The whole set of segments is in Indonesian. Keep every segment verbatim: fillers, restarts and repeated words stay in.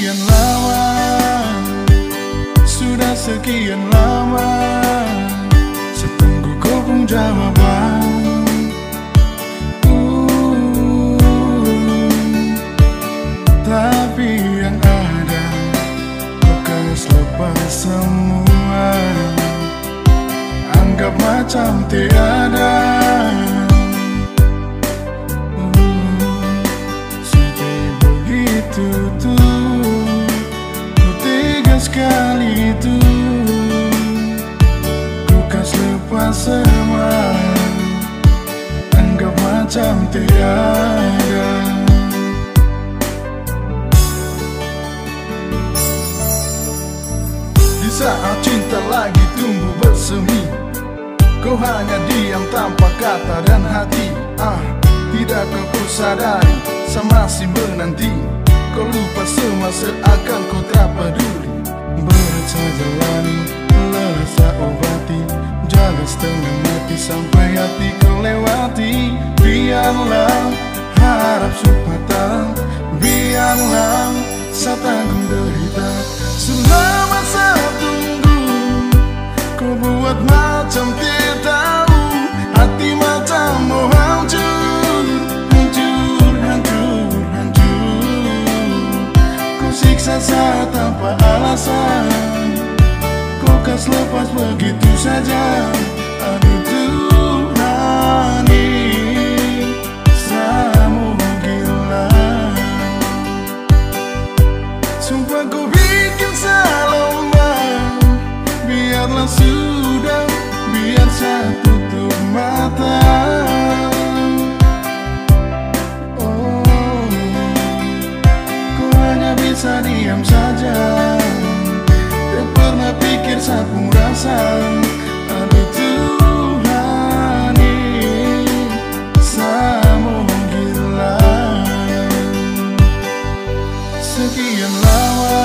Sekian lama, sudah sekian lama, setunggu kau pun jawaban. Tapi yang ada bekas lepas semua, anggap macam tiada. uh, Sampai begitu tuh, ku tega sekali tuh, bekas lepas semua, anggap macam tiada. Saat cinta lagi tumbuh bersemi, kau hanya diam tanpa kata dan hati. Ah, tidakkah kau sadari, saya masih menanti. Kau lupa semua seakan kau tak peduli. Berat saya jalani, lelah saya obati, jaga setengah mati sampai hati kau lewati. Biarlah harap supata, biarlah saya tanggung derita. Selama saya tunggu, kau buat macam tidak tahu, hati macam mau hancur, hancur, hancur, hancur. Kau siksa saya tanpa alasan, kau kas lepas begitu saja. Aduh Tuhan, ini saya mau gila. Sumpah kau bikin saya lemah, biarlah sudah, biar saya tutup mata. Oh, kau hanya bisa diam saja, tak pernah pikir saya pun rasa. Aduh Tuhan, ini saya mau gila. Sekian lama,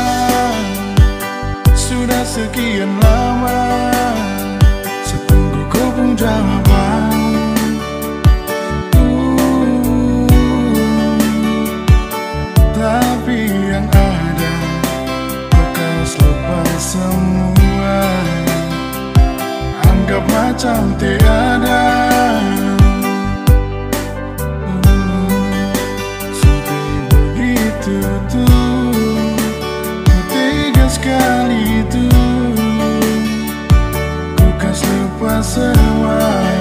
sudah sekian lama, setunggu kau pun jawaban. uh, Tapi yang ada bekas lepas semua, anggap macam tiada. uh, Sampai begitu tuh, sekali itu ku kas lepas semua,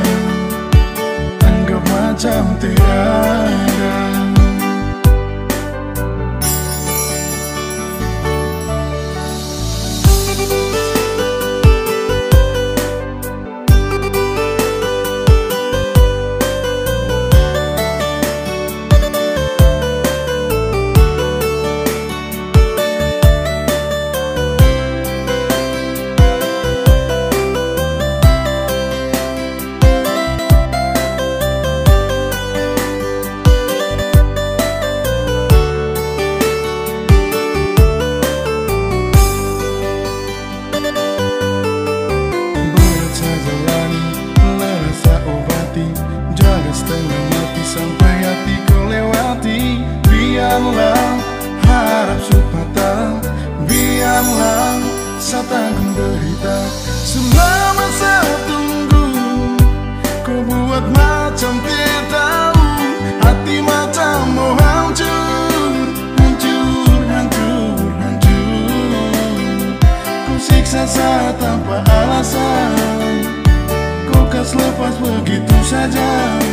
anggap macam tiada. Jaga setengah mati sampai hati kau lewati. Biarlah harap supata, biarlah saya tanggung derita. Selama saya tunggu, kau buat macam tidak tahu, hati macam mau hancur, hancur, hancur, hancur. Kau siksa saya tanpa alasan, kau kas lepas begitu saja.